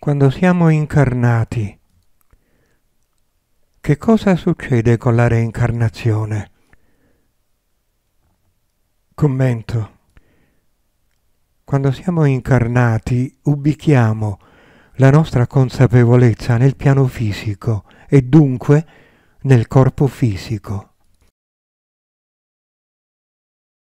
Quando siamo incarnati, che cosa succede con la reincarnazione? Commento. Quando siamo incarnati ubichiamo la nostra consapevolezza nel piano fisico e dunque nel corpo fisico.